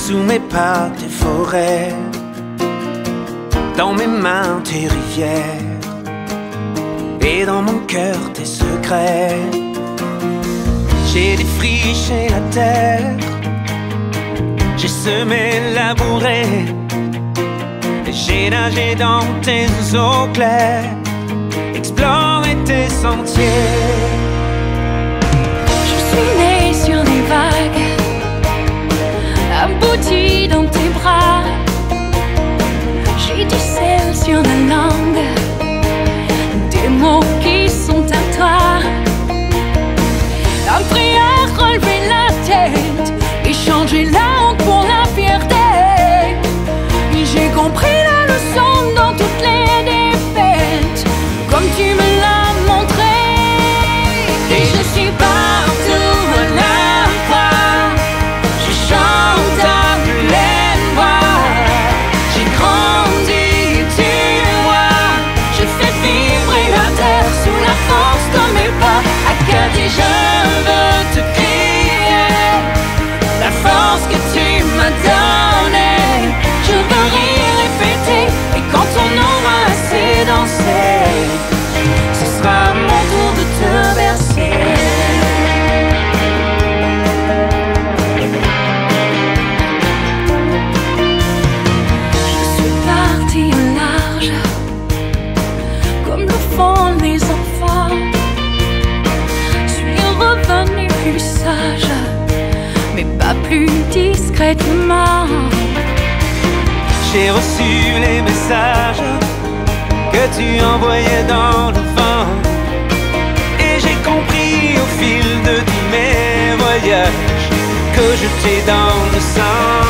Sous mes pas tes forêts, dans mes mains tes rivières, et dans mon cœur tes secrets. J'ai défriché la terre, j'ai semé, labouré, et j'ai nagé dans tes eaux claires, exploré tes sentiers. Je suis née sur des vagues, aboutie dans tes bras. J'ai du sel sur la langue, des mots qui sont à toi. Appris à relever la tête et changer la honte pour la fierté. J'ai compris la leçon dans toutes les défaites, comme tu me l'as montré. Et je suis partout à la fois, je chante à pleine voix. J'ai grandi, tu vois, je fais vibrer la terre sous la force de mes pas. Acadie, je veux te crier la force que tu m'as donnée. Je veux rire et fêter, et quand on aura assez dansé, ce sera mon tour de te bercer. Je suis partie au large, comme le font les enfants. Je suis revenue plus sage, mais pas plus discrètement. J'ai reçu les messages que tu envoyais dans le vent, et j'ai compris au fil de tous mes voyages que je t'ai dans le sang.